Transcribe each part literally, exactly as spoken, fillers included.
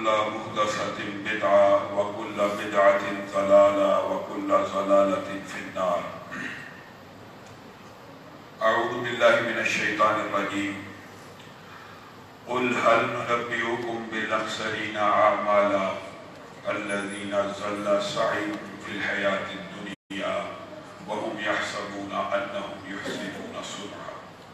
وكل محدثة بدعة وكل بدعة ضلالة وكل ضلالة في النار. أعوذ بالله من الشيطان الرجيم. قل هل ننبئكم بالأخسرين أعمالا الذين ضل سعيهم في الحياة الدنيا وهم يحسبون أنهم يحسنون صنعا.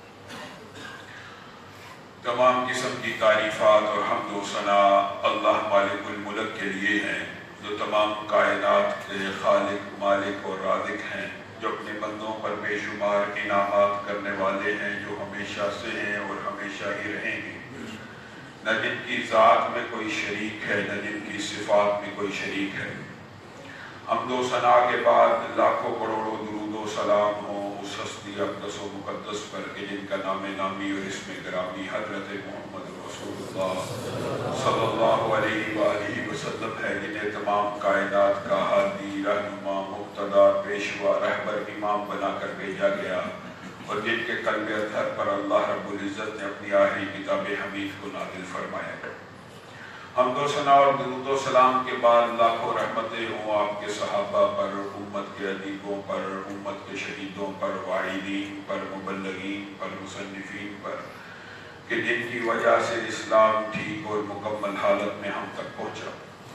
تمام قسم کی تعریفات اور حمد و ثنا اللہ مالک الملک کے لیے ہیں، جو تمام کائنات کے خالق، مالک اور رازق ہیں، جو اپنے بندوں پر بے شمار انعامات کرنے والے ہیں، جو ہمیشہ سے ہیں اور ہمیشہ ہی رہیں گے، نہ جن کی ذات میں کوئی شریک ہے نہ جن کی صفات میں کوئی شریک ہے۔ حمد و ثنا کے بعد لاکھوں کروڑوں درود و سلام ہوں اس ہستی اقدس و مقدس پر کہ جن کا نام نامی اور اسم گرامی حضرت محمد رسول اللہ صلی اللہ علیہ وآلہ وسلم ہے، جنہیں تمام کائنات کا ہادی، رہنما، مقتدا، پیشوا، رہبر، امام بنا کر بھیجا گیا، اور جن کے قلب اطہر پر اللہ رب العزت نے اپنی آخری کتاب حمید کو نازل فرمایا۔ حمد و ثنا اور درود و سلام کے بعد لاکھوں رحمتیں ہوں آپ کے صحابہ پر، امت کے ادیبوں پر، امت کے شہیدوں پر، واعظین پر، مبلغین پر، مصنفین پر، کہ جن کی وجہ سے اسلام ٹھیک اور مکمل حالت میں ہم تک پہنچا۔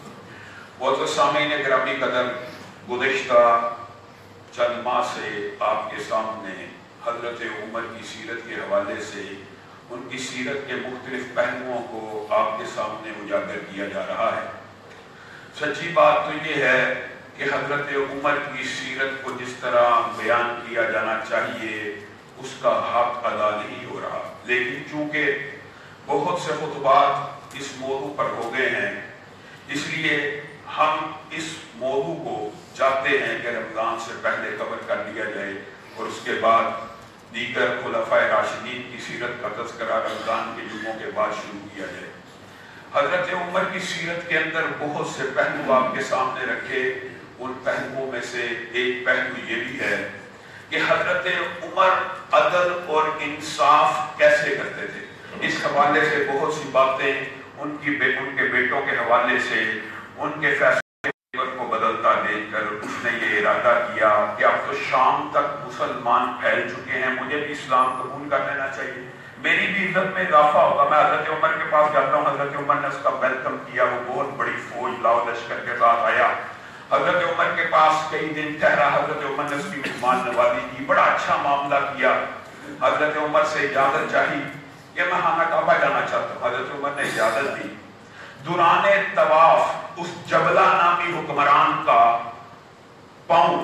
بہت سامعین گرامی قدر، گزشتہ چند ماہ سے آپ کے سامنے حضرت عمر کی سیرت کے حوالے سے ان کی سیرت کے مختلف پہلوؤں کو آپ کے سامنے اجاگر کیا جا رہا ہے۔ سچی بات تو یہ ہے کہ حضرت عمر کی سیرت کو جس طرح بیان کیا جانا چاہیے اس کا حق ادا نہیں ہو رہا، لیکن چونکہ بہت سے خطبات اس موضوع پر ہو گئے ہیں، اس لیے ہم اس موضوع کو چاہتے ہیں کہ رمضان سے پہلے کور کر لیا جائے اور اس کے بعد دیگر خلفائے راشدین کی سیرت کا تذکرہ رمضان کے جمعوں کے بعد شروع کیا جائے۔ حضرت عمر کی سیرت کے اندر بہت سے پہلو آپ کے سامنے رکھے، ان پہلوؤں میں سے ایک پہلو یہ بھی ہے کہ حضرت عمر عدل اور انصاف کیسے کرتے تھے۔ اس حوالے سے بہت سی باتیں ان کی ان کے بیٹوں کے حوالے سے، ان کے فیصلے کو بدلتا دیکھ کر اس نے یہ ارادہ کیا کہ اب تو شام تک مسلمان پھیل چکے ہیں، مجھے بھی اسلام قبول کر لینا چاہیے، میری بھی عزت میں اضافہ ہوگا۔ میں حضرت عمر کے پاس جاتا ہوں، حضرت عمر نے اس کا ویلکم کیا، وہ بہت بڑی فوج لاؤ لشکر کے ساتھ آیا، حضرت عمر کے پاس کئی دن ٹھہرا، حضرت عمر نے اس کی مہمان نوازی کی، بڑا اچھا معاملہ کیا۔ حضرت عمر سے اجازت چاہی کہ میں خانہ کعبہ جانا چاہتا ہوں، حضرت عمر نے اجازت دی۔ دوران طواف اس جبلہ نامی حکمران کا پاؤں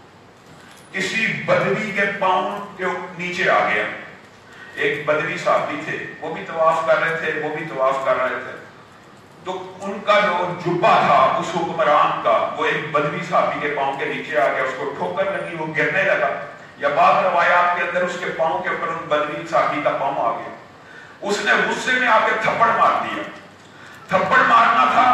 کسی بدوی کے پاؤں کے نیچے آ گیا۔ ایک بدوی صحابی تھے، وہ بھی طواف کر رہے تھے، وہ بھی طواف کر رہے تھے، تو ان کا جو جبہ تھا اس حکمران کا وہ ایک بدوی صحابی کے پاؤں کے نیچے آ گیا، اس کو ٹھوکر لگی، وہ گرنے لگا، یا بعض روایات کے اندر اس کے پاؤں کے اوپر ان بدوی صحابی کا پاؤں آ گیا۔ اس نے غصے میں آ کے تھپڑ مار دیا۔ تھپڑ مارنا تھا،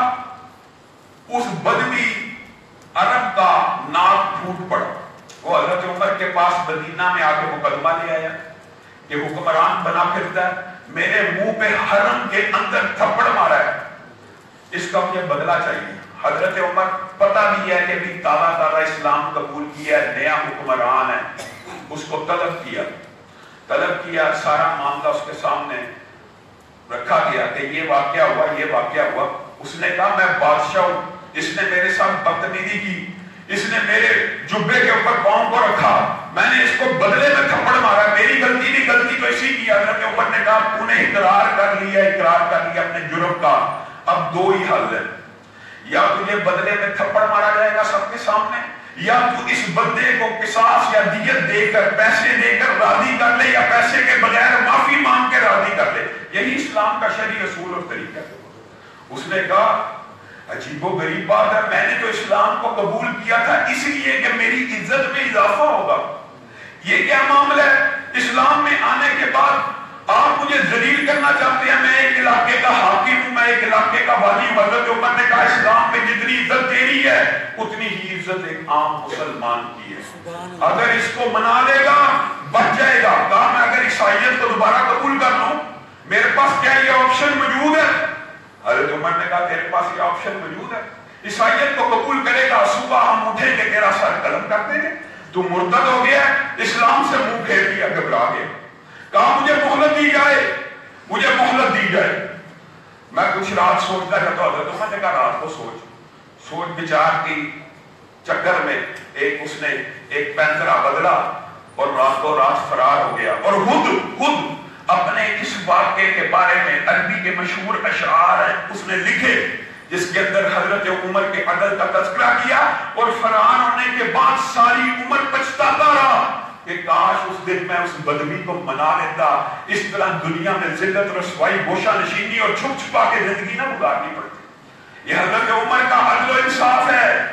اس بدوی عرب کا ناک پھوٹ پڑا۔ وہ حضرت عمر کے پاس مدینہ میں آ کے مقدمہ لے آیا کہ حکمران بنا پھرتا ہے، میرے منہ پہ حرم کے اندر تھپڑ مارا ہے، اس کا مجھے بدلہ چاہیے۔ حضرت عمر پتہ بھی ہے کہ بھی تازہ تازہ اسلام قبول کیا ہے، نیا حکمران ہے، اس کو طلب کیا طلب کیا سارا معاملہ اس کے سامنے رکھا گیا کہ یہ واقعہ ہوا، یہ واقعہ ہوا۔ اس نے کہا میں بادشاہ ہوں، اس نے میرے ساتھ بدتمیزی کی، اس نے میرے جبے کے اوپر پاؤں کو رکھا، میں نے اس کو بدلے میں تھپڑ مارا، میری غلطی نہیں، غلطی تو اسی کی۔ حضرت عمر نے کہا تو نے اقرار کر لیا اقرار کر لیا اپنے جرم کا، اب دو ہی حل ہے، یا تجھے بدلے میں تھپڑ مارا جائے گا سب کے سامنے، یا تو اس بندے کو قصاص یا دیت دے کر پیسے دے کر راضی کر لے، یا پیسے کے بغیر معافی مانگ کے راضی کر لے۔ یہی اسلام کا شرعی اصول اور طریقہ ہے۔ اس نے کہا عجیب و غریب بات ہے، میں نے تو اسلام کو قبول کیا تھا اس لیے کہ میری عزت میں اضافہ ہوگا، یہ کیا معاملہ ہے؟ اسلام میں آنے کے بعد آپ مجھے ذلیل کرنا چاہتے ہیں، میں ایک علاقے کا حاکم ہوں، میں ایک علاقے کا والی ہوں۔ حضرت عمر نے کہا اسلام میں جتنی عزت تیری ہے اتنی ہی عزت ایک عام مسلمان کی ہے، اگر اس کو منا لے گا بچ جائے گا۔ کہا میں اگر عیسائیت کو دوبارہ قبول کر لوں میرے پاس کیا یہ آپشن موجود ہے؟ حضرت عمر نے کہا تیرے پاس یہ آپشن موجود ہے، عیسائیت کو قبول کرے گا، صبح ہم اٹھیں گے تیرا سر قلم کر دیں گے، تو مرتد ہو گیا، اسلام سے منہ پھیر دیا، گھبرا گیا، کہا مجھے مہلت دی جائے، مجھے مہلت دی جائے، میں کچھ رات سوچتا رہتا ہوں۔ حضرت عمر نے کہا رات کو سوچ سوچ بچار کی چکر میں ایک اس نے ایک پینترا بدلا اور رات کو رات فرار ہو گیا، اور خود خود اپنے اس واقعے کے بارے میں عربی کے مشہور اشعار ہیں اس نے لکھے، جس کے اندر حضرت عمر کے عدل کا تذکرہ کیا، اور فرار ہونے کے بعد ساری عمر پچھتاتا رہا کہ کاش اس دن میں اس بدوی کو منا لیتا، اس طرح دنیا میں ذلت رسوائی گوشہ نشینی اور چھپ چھپا کے زندگی نہ گزارنی پڑتی۔ یہ حضرت عمر کا عدل و انصاف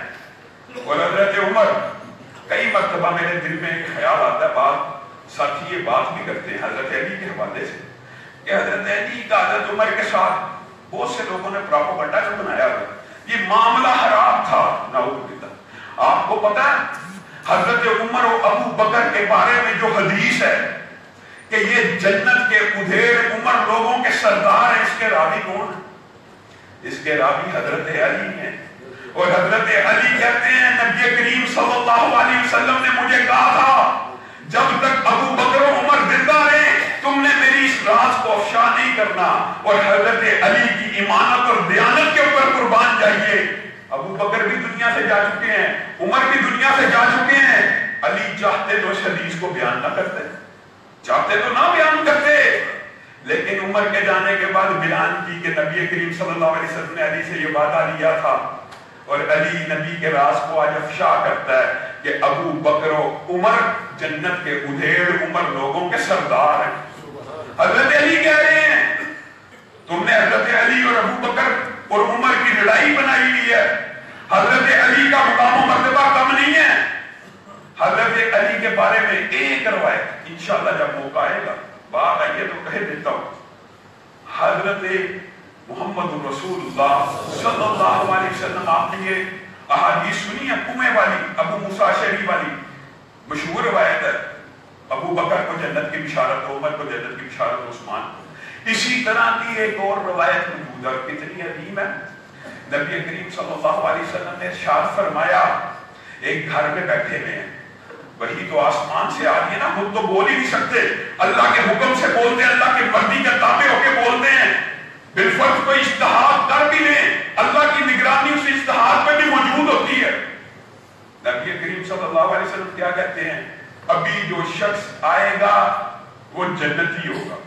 ہے۔ اور حضرت عمر، کئی مرتبہ میرے دل میں ایک خیال آتا ہے، بات ساتھی یہ بات بھی کرتے ہیں حضرت علی کے حوالے سے، کہ حضرت علی کا حضرت عمر کے ساتھ بہت سے لوگوں نے پراپوگنڈا جو بنایا ہوا، یہ معاملہ حرام تھا، نعوذ باللہ۔ آپ کو پتا ہے حضرت عمر و ابو بکر کے بارے میں جو حدیث ہے کہ یہ جنت کے ادھیڑ عمر لوگوں کے سردار ہیں، اس کے راوی کون ہیں؟ اس کے راوی حضرت علی ہیں، اور حضرت علی کہتے ہیں نبی کریم صلی اللہ علیہ وسلم نے مجھے کہا تھا جب تک ابو بکر و عمر زندہ رہے تم نے میری اس راز کو افشا نہیں کرنا، اور حضرت علی کی ایمانت اور دیانت کے اوپر قربان جائیے۔ ابو بکر بھی دنیا سے جا چکے ہیں، عمر بھی دنیا سے جا چکے ہیں، علی چاہتے تو اس حدیث کو بیان نہ کرتے، چاہتے تو نہ بیان کرتے، لیکن عمر کے جانے کے بعد بیان کی کہ نبی کریم صلی اللہ علیہ وسلم نے علی سے یہ وعدہ لیا تھا، اور علی نبی کے راز کو آج افشا کرتا ہے کہ ابو بکر و عمر جنت کے ادھیڑ عمر لوگوں کے سردار ہیں۔ حضرت علی کہہ رہے ہیں تم نے حضرت علی اور ابو بکر اور عمر کی لڑائی بنائی ہوئی ہے، حضرت علی کا مقام و مرتبہ کم نہیں ہے۔ حضرت علی کے بارے میں ایک روایت انشاءاللہ جب موقع آئے گا بات آئیے تو کہہ دیتا ہوں، حضرت محمد رسول اللہ صلی اللہ علیہ وسلم، آپ نے یہ احادیث سنی ہے کنویں والی، ابو موسیٰ اشعری والی مشہور روایت ہے، ابو بکر کو جنت کی بشارت، عمر کو جنت کی بشارت، عثمان کو۔ اسی طرح کی ایک اور روایت موجود ہے، کتنی عظیم ہے۔ نبی کریم صلی اللہ علیہ وسلم نے ارشاد فرمایا ایک گھر میں بیٹھے ہوئے ہیں، وہی تو آسمان سے آ رہی ہے نا، خود تو بول ہی نہیں سکتے، اللہ کے حکم سے بولتے ہیں، اللہ کی مرضی کے تابع ہو کے بولتے ہیں، بالفرض کوئی اجتہاد کر بھی لیں اللہ کی نگرانی اس اجتہاد میں بھی موجود ہوتی ہے۔ نبی کریم صلی اللہ علیہ وسلم کیا کہتے ہیں؟ ابھی جو شخص آئے گا وہ جنتی ہوگا۔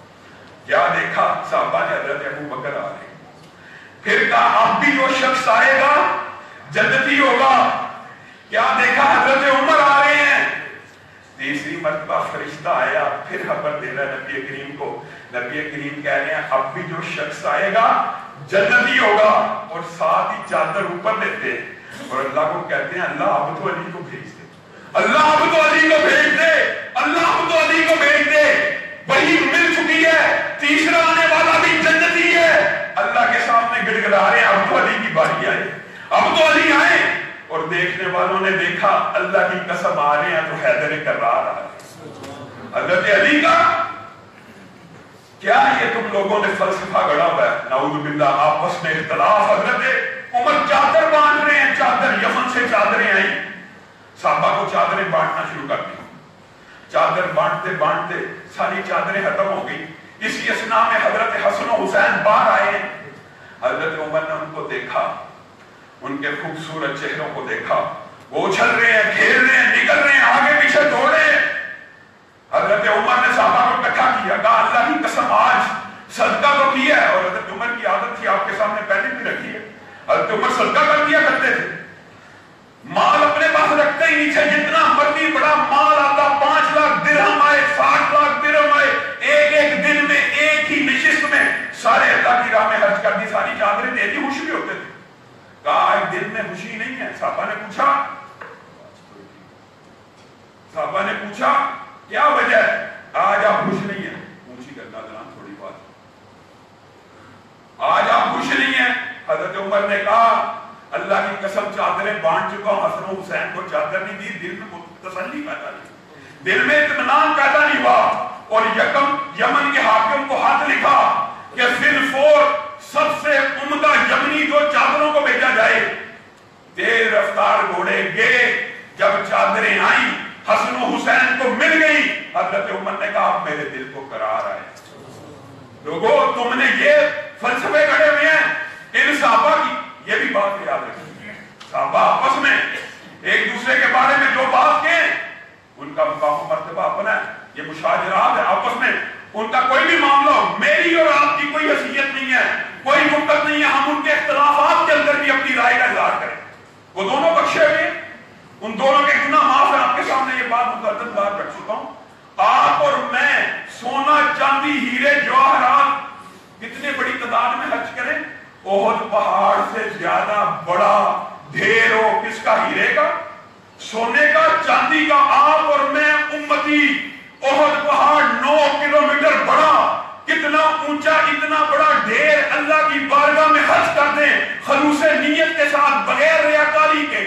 کیا دیکھا؟ صحابہ نے حضرت ابو بکر آ رہے ہیں، پھر کہا اب بھی جو شخص آئے گا جنتی ہوگا۔ کیا دیکھا؟ حضرت عمر آ رہے ہیں۔ تیسری مرتبہ فرشتہ آیا، پھر خبر دے رہا ہے نبی کریم کو، نبی کریم کہہ رہے ہیں اب بھی جو شخص آئے گا جنتی ہوگا، اور ساتھ ہی چادر اوپر لیتے ہیں اور اللہ کو کہتے ہیں اللہ اب تو علی کو بھیج دے، اللہ اب تو علی کو بھیج دے، اللہ اب تو علی کو بھیج دے، وہی مل چکی ہے، تیسرا آنے والا بھی جنتی ہے۔ اللہ کے سامنے گڑ گڑا رہے ہیں اب تو علی کی باری آئے، اب تو علی آئے، اور دیکھنے والوں نے دیکھا اللہ کی قسم آ رہے ہیں تو حیدر کرار آ رہے ہیں۔ حضرت علی کا کیا یہ تم لوگوں نے فلسفہ گڑا ہوا ہے؟ نعوذ باللہ، آپس میں اختلاف۔ حضرت عمر چادر باندھ رہے ہیں، چادر یمن سے چادریں آئیں، صحابہ کو چادریں بانٹنا شروع کر دی، چادر بانٹتے بانٹتے ساری چادریں ختم ہو گئی۔ اسی اثناء میں حضرت حسن و حسین باہر آئے ہیں، حضرت عمر نے ان کو دیکھا، ان کے خوبصورت چہروں کو دیکھا، وہ اچھل رہے ہیں، کھیل رہے ہیں، نکل رہے ہیں، آگے پیچھے دوڑ رہے ہیں۔ حضرت عمر نے صحابہ کو اکٹھا کیا، کہا اللہ کی قسم آج صدقہ تو کیا ہے، اور حضرت عمر کی عادت تھی آپ کے سامنے پہلے بھی رکھی ہے، حضرت عمر صدقہ کر دیا کرتے تھے، مال اپنے پاس رکھتے ہی نہیں تھے، جتنا مرضی بڑا مال آتا، پانچ لاکھ درہم آئے، ساٹھ لاکھ درہم آئے، ایک ایک دن میں ایک ہی نشست میں سارے اللہ کی راہ میں خرچ کر دی، ساری چادریں دے دی، خوش بھی ہوتے تھے۔ کہا آج دل میں خوشی نہیں ہے؟ صحابہ نے پوچھا صحابہ نے پوچھا کیا وجہ ہے آج آپ خوش نہیں ہیں؟ اونچی کرنا ذرا تھوڑی بات، آج آپ خوش نہیں ہیں؟ حضرت عمر نے کہا اللہ کی قسم چادریں بانٹ چکا ہوں، حسن و حسین کو چادر نہیں دی، دل میں تسلی پیدا نہیں، دل میں اطمینان پیدا نہیں ہوا، اور یکم یمن کے حاکم کو خط لکھا کہ فی الفور سب سے عمدہ یمنی دو چادروں کو بھیجا جائے. تیز رفتار گھوڑے گئے. جب چادریں آئیں حسن و حسین کو مل گئی. حضرت عمر نے کہا اب میرے دل کو قرار آئے. لوگوں تم نے یہ فلسفے گڑے ہوئے ہیں ان صحابہ کی. یہ بھی بات یاد رکھیں صحابہ آپس میں ایک دوسرے کے بارے میں جو بات کہیں ان کا مقام و مرتبہ اپنا ہے. یہ مشاجرات ہے آپس میں. ان کا کوئی بھی معاملہ ہو میری اور آپ کی کوئی حیثیت نہیں ہے, کوئی مقصد نہیں ہے ہم ان کے اختلافات کے اندر بھی اپنی رائے کا اظہار کریں. وہ دونوں بخشے ہوئے, ان دونوں کے گناہ معاف ہیں. آپ کے سامنے یہ بات متعدد بار رکھ چکا ہوں. آپ اور میں سونا چاندی ہیرے جواہرات کتنے بڑی تعداد میں خرچ کریں, احد پہاڑ سے زیادہ بڑا ڈھیر ہو کس کا, ہیرے کا, سونے کا, چاندی کا. آپ اور میں امتی احد پہاڑ نو کلومیٹر بڑا, کتنا اونچا اتنا بڑا ڈھیر اللہ کی بارگاہ میں خرچ کر دیں خلوص نیت کے ساتھ بغیر ریاکاری کے.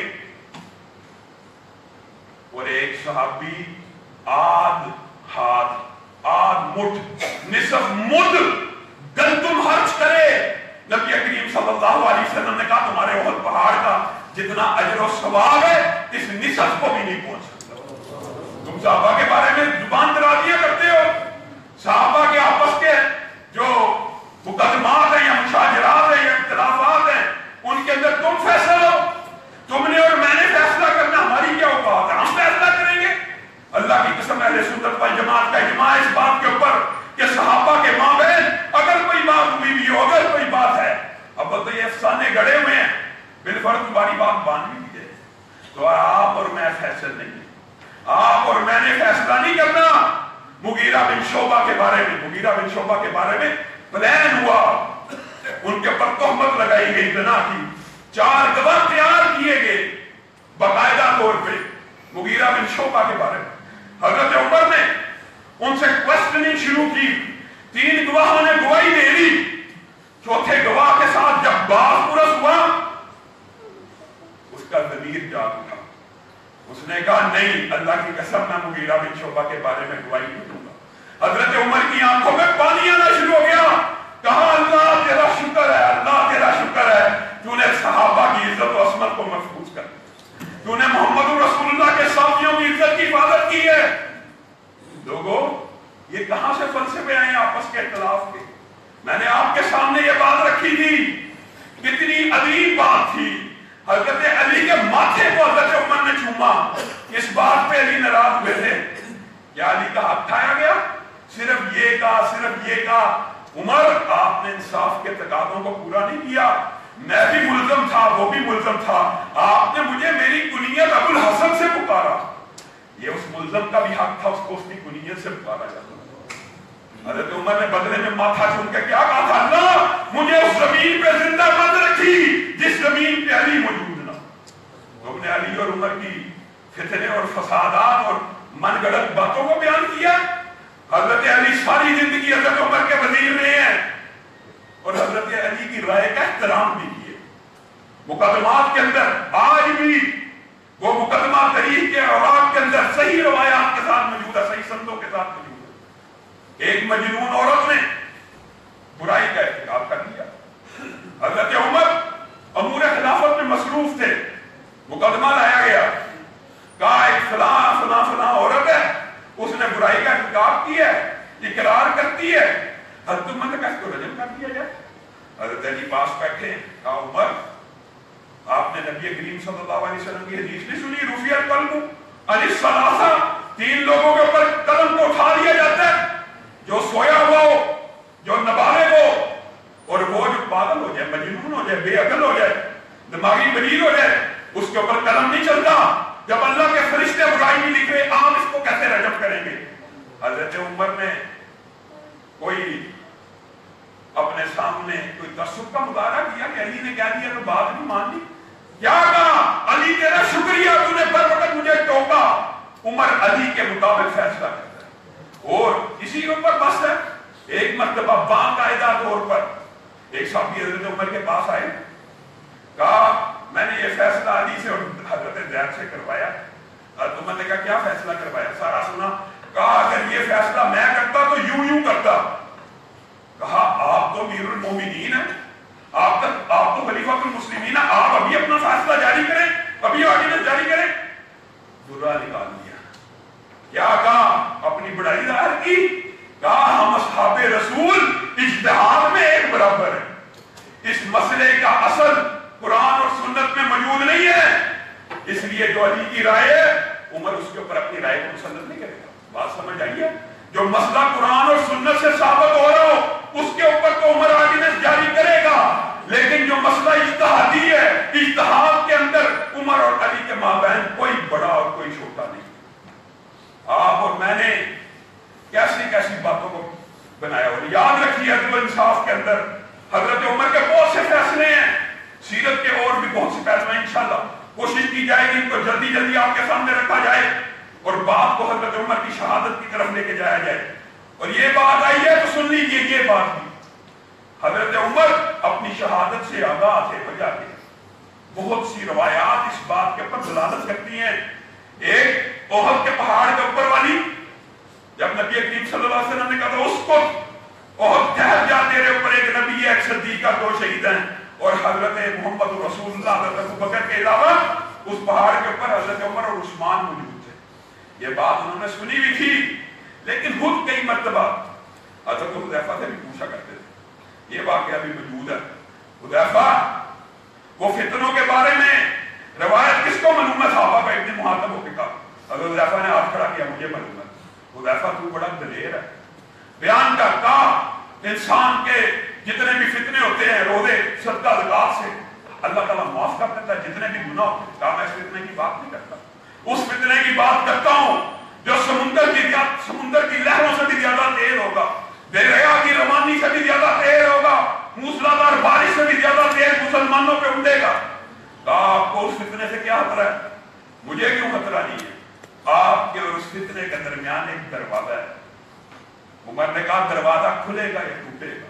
اور ایک صحابی آدھ ہاتھ آدھ مٹھ نصف مد گندم خرچ کرے. نبی کریم صلی اللہ علیہ وسلم نے کہا تمہارے احد پہاڑ کا جتنا اجر و ثواب ہے اس نصف کو بھی نہیں پہنچ سکتا. تم صحابہ کے بارے میں زبان درازیاں کرتے ہو. صحابہ کے آپس کے جو مقدمات ہیں یا مشاجرات ہیں یا اختلافات ہیں ان کے اندر تم فیصلہ لو. تم نے اور میں نے فیصلہ کرنا, ہماری کیا اوقات ہے, ہم فیصلہ کریں گے. اللہ کی قسم اہل سنت والجماعت کا اجماع اس بات کے اوپر کہ صحابہ کے مابین اگر کوئی بات ہوئی بھی ہو, اگر کوئی بات ہے, اب تو یہ افسانے گڑے ہوئے ہیں, بالفرض تمہاری بات مان بھی ہے تو آپ اور میں فیصل نہیں, آپ اور میں نے فیصلہ نہیں کرنا. مغیرہ بن شعبہ کے بارے میں مغیرہ بن شعبہ کے بارے میں پلان ہوا, ان کے اوپر تہمت لگائی گئی زنا کی, چار گواہ تیار کیے گئے باقاعدہ طور پہ مغیرہ بن شعبہ کے بارے میں. حضرت عمر نے ان سے کوسچننگ شروع کی. تین گواہوں نے گواہی دے لی, چوتھے گواہ کے ساتھ جب بات پرس ہوا اس کا ضمیر جاگ اٹھا. اس نے کہا نہیں, اللہ کی قسم میں مغیرہ بن شعبہ کے بارے میں گواہی نہیں دوں گا. حضرت عمر کی آنکھوں میں پانی آنا شروع ہو گیا. کہا اللہ تیرا شکر ہے, اللہ تیرا شکر ہے, تو نے صحابہ کی عزت و عصمت کو محفوظ کر, تو نے محمد رسول اللہ کے صحابیوں کی عزت کی حفاظت کی ہے. لوگوں یہ کہاں سے فلسفے آئے آپس کے اختلاف کے. میں نے آپ کے سامنے یہ بات رکھی تھی, کتنی عظیم بات تھی. حضرت علی کے ماتھے کو حضرت عمر نے چوما. اس بات پہ علی ناراض ہوئے تھے. کیا علی کا حق کھایا گیا؟ صرف یہ کہا صرف یہ کہا عمر آپ نے انصاف کے تقاضوں کو پورا نہیں کیا. میں بھی ملزم تھا, وہ بھی ملزم تھا. آپ نے مجھے میری کنیت ابو الحسن سے پکارا. یہ اس ملزم کا بھی حق تھا, اس کو اس کی کنیت سے پکارا جاتا. حضرت عمر نے بدلے میں ماتھا چوم کے کیا کہا تھا, اللہ مجھے اس زمین پہ زندہ مت رکھی جس زمین پہ علی موجود نہ. تو نے علی اور عمر کی فتنے اور فسادات اور من گڑت باتوں کو بیان کیا. حضرت علی ساری زندگی حضرت عمر کے وزیر رہے ہیں اور حضرت علی کی رائے کا احترام بھی کیے. مقدمات کے اندر آج بھی وہ مقدمہ تاریخ کے اوراق کے اندر صحیح روایات کے ساتھ موجود ہے, صحیح سندوں کے ساتھ موجود ہے. ایک مجنون عورت نے برائی کا ارتکاب کر دیا. حضرت عمر امور خلافت میں مصروف تھے, مقدمہ لایا گیا, کہا ایک فلاں فلاں فلاں عورت ہے, اس نے برائی کا ارتکاب کیا ہے, اقرار کرتی ہے, حضرت عمر نے کہا اس کو رجم کر دیا جائے. حضرت علی پاس بیٹھے, کہا عمر آپ نے نبی کریم صلی اللہ علیہ وسلم کی حدیث نہیں سنی, رفیع القلم عن الثلاثہ, تین لوگوں کے اوپر قلم کو اٹھا لیا جاتا ہے, جو سویا ہوا ہو, جو نابالغ ہو, اور وہ جو پاگل ہو جائے, مجنون ہو جائے, بے عقل ہو جائے, دماغی مریض ہو جائے, اس کے اوپر قلم نہیں چلتا. جب اللہ کے فرشتے برائی نہیں لکھ رہے, آپ اس کو کیسے رجم کریں گے؟ حضرت عمر نے کوئی اپنے سامنے کوئی تعصب کا مظاہرہ کیا کہ علی نے کہہ دیا تو بات نہیں مان لی. کیا کہا, علی تیرا شکریہ, تو نے بر وقت مجھے ٹوکا. عمر علی کے مطابق فیصلہ کرتا ہے اور اسی کے اوپر بس ہے. ایک مرتبہ باقاعدہ طور پر ایک صحابی حضرت عمر کے پاس آئے, کہا میں نے یہ فیصلہ علی سے اور حضرت زید سے کروایا. حضرت عمر نے کہا کیا فیصلہ کروایا؟ سارا سنا. کہا اگر یہ فیصلہ میں کرتا تو یوں یوں کرتا. کہا آپ تو امیر المومنین ہیں, آپ تک آپ تو خلیفہ المسلمین، آپ ابھی اپنا فیصلہ جاری کریں، ابھی آرڈیننس جاری کریں. برا نکال دیا. کیا کہا؟ اپنی بڑائی ظاہر کی. کہا ہم اصحاب رسول اجتہاد میں ایک برابر ہے. اس مسئلے کا اصل قرآن اور سنت میں موجود نہیں ہے، اس لیے جو علی کی رائے ہے عمر اس کے اوپر اپنی رائے کو مسلط نہیں کرے گا. بات سمجھ آئیے؟ جو مسئلہ قرآن اور سنت سے ثابت ہو رہا ہو اس کے اوپر تو عمر آرڈیننس جاری کرے گا، لیکن جو مسئلہ اجتہادی ہے، اجتہاد کے اندر عمر اور علی کے مابین کوئی بڑا اور کوئی چھوٹا نہیں. آپ اور میں نے کیسی کیسی باتوں کو بنایا. اور یاد رکھیے عدل و انصاف کے اندر حضرت عمر کے بہت سے فیصلے ہیں، سیرت کے اور بھی بہت سے فیصلے ہیں. انشاءاللہ کوشش کی جائے گی ان کو جلدی جلدی آپ کے سامنے رکھا جائے اور بات کو حضرت عمر کی شہادت کی طرف لے کے جایا جائے. اور یہ بات آئی ہے تو سن لیجیے، یہ بات بھی حضرت عمر اپنی شہادت سے آگاہ تھے بجا کے. بہت سی روایات اس بات کے اوپر دلالت کرتی ہیں. ایک احد کے پہاڑ کے اوپر والی، جب نبی کریم صلی اللہ علیہ وسلم نے کہا تھا اس کو احد ٹھہر جا، تیرے اوپر ایک نبی ہے، ایک صدیق، دو شہید ہیں، اور حضرت محمد رسول اللہ حضرت ابوبکر کے علاوہ اس پہاڑ کے اوپر حضرت عمر اور عثمان موجود تھے. یہ بات انہوں نے سنی بھی تھی، لیکن خود کئی مرتبہ حضرت حذیفہ سے بھی پوچھا کرتے تھے. یہ واقعہ بھی موجود ہے. حذیفہ وہ فتنوں کے بارے میں روایت کس کو معلوم ہے؟ صحابہ کا ابن محاطب ہو کے کہا. حضرت حذیفہ نے ہاتھ کھڑا کیا، مجھے معلوم ہے. حذیفہ تو بڑا دلیر ہے، بیان کرتا انسان کے جتنے بھی فتنے ہوتے ہیں، روزے صدقہ زکات سے اللہ تعالیٰ معاف کر دیتا ہے جتنے بھی گناہ ہوتے ہیں. کہا میں اس فتنے کی بات نہیں کرتا، اس فتنے کی بات کرتا ہوں جو سمندر کی سمندر کی لہروں سے بھی زیادہ تیز ہوگا، دریا کی روانی سے بھی زیادہ تیز ہوگا، موسلادھار بارش سے بھی زیادہ تیز مسلمانوں پہ اڑے گا. کہا آپ کو اس فتنے سے کیا خطرہ ہے؟ مجھے کیوں خطرہ نہیں ہے؟ آپ کے اور اس فتنے کے درمیان ایک دروازہ ہے. عمر نے کہا دروازہ کھلے گا یا ٹوٹے گا؟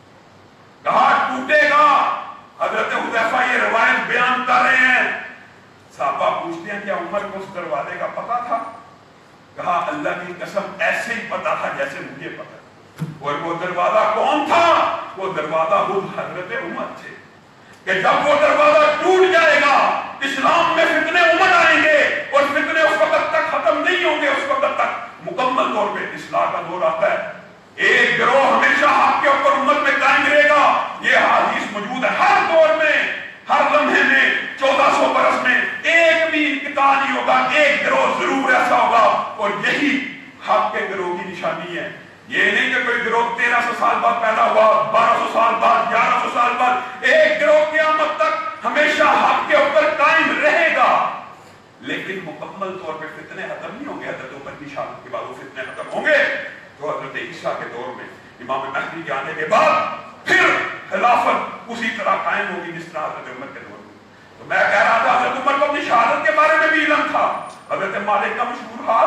کہا ٹوٹے گا. حضرت حذیفہ یہ روایت بیان کر رہے ہیں. صحابہ پوچھتے ہیں کیا عمر کو اس دروازے کا پتا تھا؟ کہا اللہ کی قسم ایسے ہی پتا تھا جیسے مجھے پتا. اور وہ دروازہ کون تھا؟ وہ دروازہ خود حضرت عمر تھے کہ جب وہ دروازہ ٹوٹ جائے گا اسلام میں فتنے امت آئیں گے، اور فتنے اس وقت تک ختم نہیں ہوں گے اس وقت تک مکمل طور پہ اصلاح کا دور آتا ہے. ایک گروہ ہمیشہ حق کے اوپر امت میں قائم رہے گا. یہ حدیث موجود ہے ہر دور میں، ہر لمحے میں، چودہ سو برس میں ایک بھی انقطاع نہیں ہوگا، ایک گروہ ضرور ایسا ہوگا. اور یہی حق کے گروہ کی نشانی ہے. یہ نہیں کہ کوئی گروہ تیرہ سو سال بعد پیدا ہوا، بارہ سو سال بعد، گیارہ سو سال بعد. ایک گروہ قیامت تک ہمیشہ حق کے اوپر قائم رہے گا، لیکن مکمل طور پہ فتنے ختم نہیں ہوں گے. حضرت عمر کی شہادت کے بعد وہ فتنے ختم ہوں گے تو حضرت عیسیٰ کے دور میں امام مہدی کے آنے کے بعد پھر خلافت اسی طرح قائم ہوگی جس طرح حضرت عمر کے دور میں. تو میں کہہ رہا تھا حضرت عمر کو اپنی شہادت کے بارے میں بھی علم تھا. حضرت مالک کا مشہور حال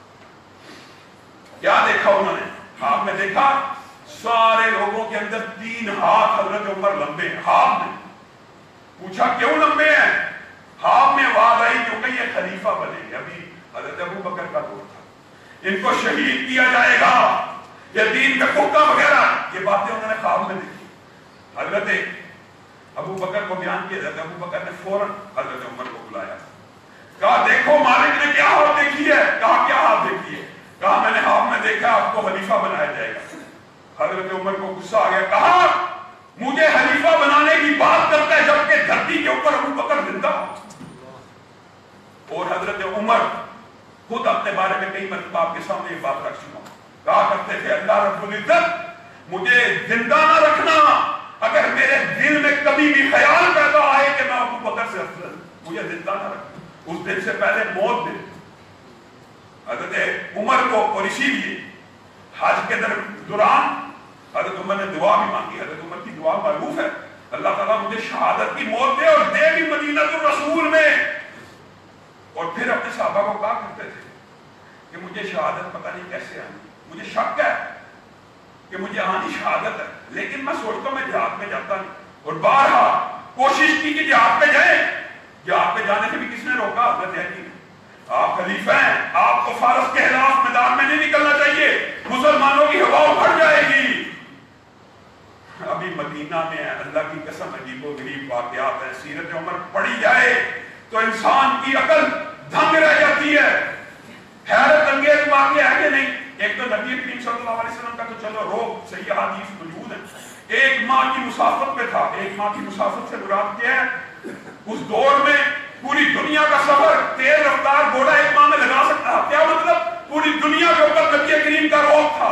کیا دیکھا انہوں نے؟ آپ نے دیکھا سارے لوگوں کے اندر تین ہاتھ حضرت عمر لمبے ہیں. ہاتھ میں پوچھا کیوں لمبے ہیں؟ ہاتھ میں آواز آئی کیونکہ یہ خلیفہ بنے گے. ابھی حضرت ابو بکر کا دور تھا، ان کو شہید کیا جائے گا، یہ دین کا پختہ وغیرہ، یہ باتیں انہوں نے خواب میں دیکھی. حضرت ابو بکر کو بیان کیا. حضرت ابو بکر نے فوراً حضرت عمر کو بلایا. کہا دیکھو مالک نے کیا ہاتھ دیکھی ہے؟ کہا کیا ہاتھ دیکھی ہے؟ کہا میں نے خواب میں دیکھا آپ کو خلیفہ بنایا جائے گا. حضرت عمر کو غصہ آ گیا. کہا مجھے خلیفہ بنانے کی بات کرتا ہے جبکہ دھرتی کے اوپر ابو بکر زندہ ہو. اور حضرت عمر خود اپنے بارے میں کئی مرتبہ آپ کے سامنے یہ بات رکھ چکا ہوں. کہا کرتے تھے اللہ رب العزت مجھے زندہ نہ رکھنا، اگر میرے دل میں کبھی بھی خیال پیدا آئے کہ میں ابو بکر سے افضل، مجھے زندہ نہ رکھنا، اس دن سے پہلے موت دے. حضرت عمر کو اور اسی لیے حج کے دوران حضرت عمر نے دعا بھی مانگی. حضرت عمر کی دعا معروف ہے، اللہ تعالیٰ مجھے شہادت کی موت دے اور دے بھی مدینہ الرسول میں. اور پھر اپنے صحابہ کو کہا کرتے تھے کہ مجھے شہادت پتہ نہیں کیسے آنی، مجھے شک ہے کہ مجھے آنی شہادت ہے، لیکن میں سوچتا ہوں میں جہاد میں جاتا نہیں. اور بارہا کوشش کی کہ جہاد پہ جائیں. جہاد پہ جانے سے بھی کس نے روکا؟ حضرت علی نے. آپ خلیفہ ہیں، آپ کو فارس کے خلاف میدان میں نہیں نکلنا چاہیے، مسلمانوں کی ہوا اٹھ جائے گی. ابھی مدینہ میں ہے، اللہ کی قسم عجیب و غریب واقعات ہیں. سیرت عمر پڑھی جائے تو انسان کی عقل دھنگ رہ جاتی ہے. حیرت انگیز واقعہ ہے کہ نہیں؟ ایک تو نبی کریم صلی اللہ علیہ وسلم کا تو چلو روح صحیح حدیث موجود ہے، ایک ماہ کی مسافت میں تھا. ایک ماہ کی مسافت سے مراد کیا ہے؟ اس دور میں پوری دنیا کا سفر تیز رفتار گھوڑا ایک ماہ میں لگا سکتا. کیا مطلب؟ پوری دنیا کے اوپر نبی کریم کا روح تھا.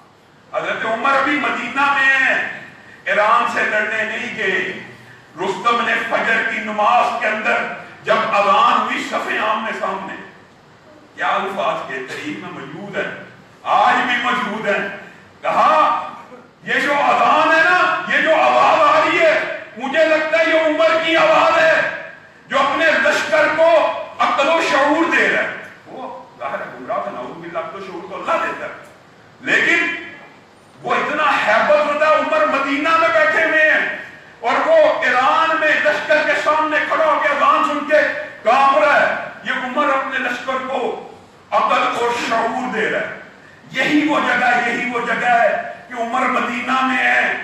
حضرت عمر ابھی مدینہ میں ہیں، ایران سے لڑنے نہیں گئے. رستم نے فجر کی نماز کے اندر جب اذان ہوئی صفیں آمنے سامنے، کیا الفاظ کے تاریخ میں موجود ہیں، آج بھی موجود ہیں. کہا یہ جو اذان ہے نا، یہ جو آواز آ رہی ہے، مجھے لگتا ہے یہ عمر کی آواز ہے جو اپنے لشکر کو عقل و شعور دے رہا ہے. وہ ظاہر گمراہ تھا، نعوذ باللہ، عقل و شعور تو اللہ دیتا ہے، لیکن وہ اتنا ہیبت ہوتا ہے. عمر مدینہ میں بیٹھے ہوئے ہیں اور وہ ایران میں لشکر کے سامنے کھڑا ہو کے اذان سن کے کانپ رہا ہے. یہ عمر اپنے لشکر کو عقل اور شعور دے رہا ہے. یہی وہ جگہ یہی وہ جگہ ہے کہ عمر مدینہ میں ہے.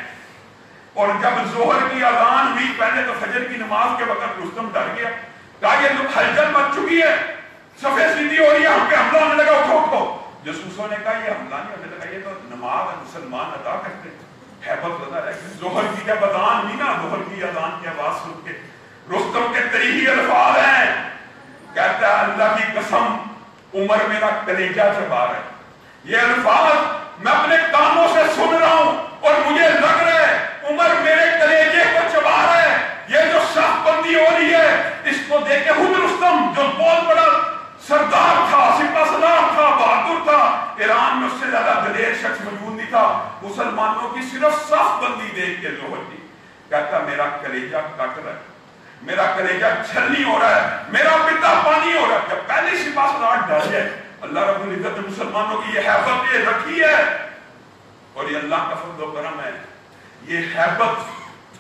اور جب ظہر کی اذان ہوئی، پہلے تو فجر کی نماز کے وقت رستم ڈر گیا. کہا یہ تو ہلچل مچ چکی ہے، صفیں سیدھی ہو رہی ہے، ہم پہ حملہ ہونے لگا، اٹھو اٹھو. جاسوسوں نے کہا یہ حملہ نہیں ہونے لگا، یہ تو نماز مسلمان ادا کرتے. ہیبت ہوتا ہے. ظہر کی جب اذان ہوئی نا، ظہر کی اذان کی آواز سن کے رستم کے تریہی الفاظ ہیں. کہتا ہے اللہ کی قسم عمر میرا کلیجہ چبا رہا ہے. یہ الفاظ میں اپنے کانوں سے سن رہا ہوں اور مجھے لگ رہا ہے عمر میرے کلیجے کو چبا رہا ہے. یہ جو صف بندی ہو رہی ہے اس کو دیکھ کے خود رستم جو بہت بڑا سردار تھا، سپہ سالار تھا، بہادر تھا، ایران میں اس سے زیادہ دلیر شخص موجود نہیں تھا. مسلمانوں کی صرف صف بندی دیکھ کے ظہر کی کہتا میرا کلیجہ کٹ رہا ہے، میرا کلیجہ چھلنی ہو رہا ہے، میرا پتا پانی ہو رہا ہے. جب پہلے سپہ سالار ڈر جائے، اللہ رب العزت نے مسلمانوں کی یہ حیبت یہ رکھی ہے اور یہ اللہ کا فضل و کرم ہے. یہ حیبت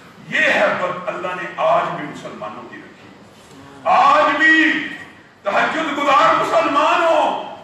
یہ حیبت اللہ نے آج بھی مسلمانوں کی رکھی. آج بھی تہجد گزار مسلمان ہو،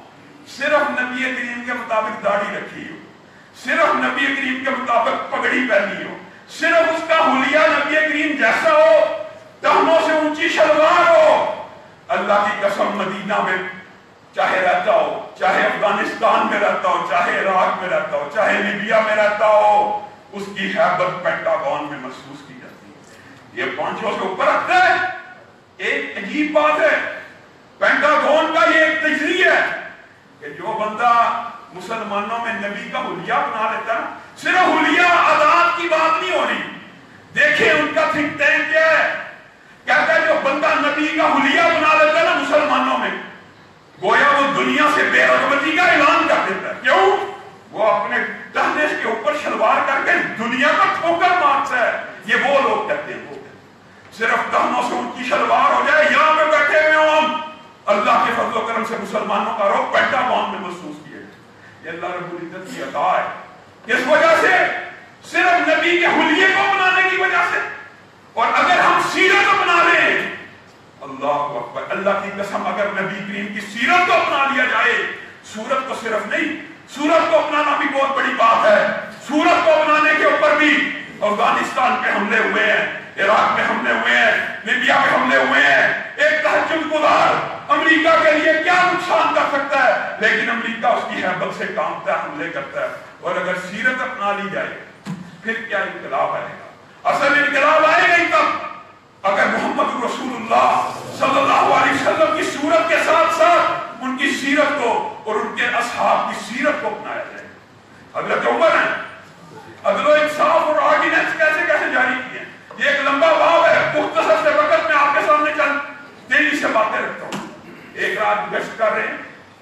صرف نبی کریم کے مطابق داڑھی رکھی ہو، صرف نبی کریم کے مطابق پگڑی پہنی ہو، صرف اس کا حلیہ نبی کریم جیسا ہو، ٹہنوں سے اونچی شلوار ہو. اللہ کی قسم مدینہ میں چاہے رہتا ہو، چاہے افغانستان میں رہتا ہو، چاہے عراق میں رہتا ہو، چاہے لیبیا میں رہتا ہو، اس کی حیبت پینٹاگون میں محسوس کی جاتی ہے. یہ پانچوں سے اوپر رکھتا ہے. ایک عجیب بات ہے پینٹاگون کا، یہ ایک تجزیہ ہے کہ جو بندہ مسلمانوں میں نبی کا حلیہ بنا لیتا ہے، صرف حلیہ آزاد کی بات نہیں ہو رہی. دیکھیں ان کا تھنک ٹینک کیا ہے. کہتا ہے جو بندہ نبی کا حلیہ بنا لیتا ہے نا مسلمانوں میں، گویا وہ دنیا سے بے رغبتی کا اعلان کر دیتا ہے. کیوں؟ وہ اپنے ٹہنے کے اوپر شلوار کر کے دنیا کا ٹھوکر مارتا ہے. یہ وہ لوگ کہتے ہیں وہ صرف ٹہنوں سے ان کی شلوار ہو جائے، یہاں پہ بیٹھے ہوئے ہوں، اللہ کے فضل و کرم سے مسلمانوں کا روح پینٹاگون میں محسوس کیا. یہ اللہ رب العزت کی عطا ہے. کس وجہ سے؟ صرف نبی کے حلیے کو بنانے کی وجہ سے. اور اگر ہم سیرت اپنا لیں، اللہ اکبر، اللہ کی قسم اگر نبی کریم کی سیرت کو اپنا لیا جائے، سورت کو صرف نہیں، سورت کو اپنانا بھی بہت بڑی بات ہے. سورت کو اپنانے کے اوپر بھی افغانستان پہ حملے ہوئے ہیں، عراق میں حملے ہوئے ہیں، لیبیا میں حملے ہوئے ہیں. ایک تہجد گزار امریکہ کے لیے کیا نقصان کر سکتا ہے، لیکن امریکہ اس کی حیبت سے کامتا ہے، حملے کرتا ہے. اور اگر سیرت اپنا لی جائے پھر کیا انقلاب آئے گا. اصل انقلاب آئے گا ہی تب اگر محمد رسول اللہ صلی اللہ علیہ وسلم کی صورت کے ساتھ ساتھ ان کی سیرت کو اور ان کے اصحاب کی سیرت کو اپنایا جائے. حضرت عمر ہیں عدل و انصاف اور آرڈیننس کیسے کیسے جاری کیے. یہ ایک لمبا باب ہے، مختصر سے وقت میں آپ کے سامنے چل تیزی سے باتیں رکھتا ہوں. ایک رات گشت کر رہے ہیں،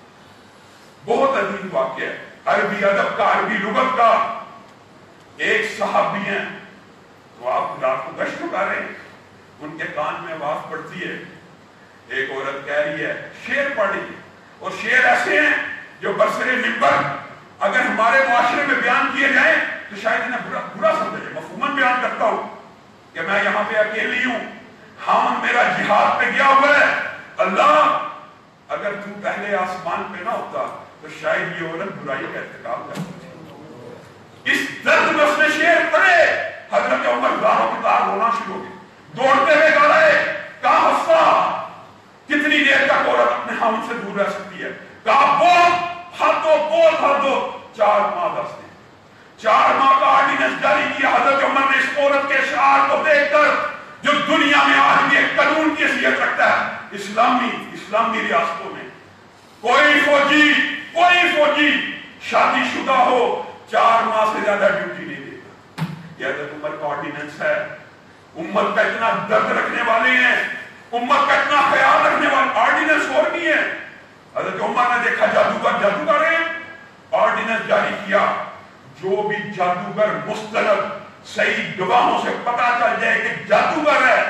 بہت عجیب واقعہ ہے، عربی ادب کا، عربی لغت کا. ایک صحابی ہیں تو آپ رات کو گشت کر رہے ہیں، ان کے کان میں آواز پڑتی ہے، ایک عورت کہہ رہی ہے، شعر پڑھ رہی ہے. اور شعر ایسے ہیں جو برسر منبر اگر ہمارے معاشرے میں بیان کیے جائیں تو شاید انہیں برا, برا سمجھے. مفہوماً بیان کرتا ہوں کہ میں یہاں پہ اکیلی ہوں، ہاں میرا جہاد پہ گیا ہوا ہے، اللہ اگر تو پہلے آسمان پہ نہ ہوتا تو شاید یہ عورت برائی کا ارتکاب کرتی. اس درد میں اس نے شعر پڑھے، حضرت عمر زاروں کی طرح رونا شروع ہو گئے، دوڑتے ہوئے کہا رہے کہا حفصہ کتنی دیر تک عورت اپنے خاوند سے دور رہ سکتی ہے؟ کہا بول بھر دو بول بھر دو، چار ماہ دس دن، چار ماہ کا آرڈیننس جاری کیا۔ حضرت عمر نے اس عورت کے اشعار کو دیکھ کر جو دنیا میں آج بھی ایک قانون کی حیثیت رکھتا ہے، اسلامی اسلامی ریاستوں میں کوئی فوجی کوئی فوجی شادی شدہ ہو چار ماہ سے زیادہ ڈیوٹی نہیں دیتا۔ یہ حضرت عمر کا آرڈیننس ہے۔ امت کا اتنا درد رکھنے والے ہیں، امت کا اتنا خیال رکھنے والے، آرڈیننس اور بھی ہے۔ حضرت عمر نے دیکھا جادوگر جادوگر ہیں، آرڈیننس جاری کیا جو بھی جادوگر مستند صحیح گواہوں سے پتا چل جائے کہ جادوگر ہے،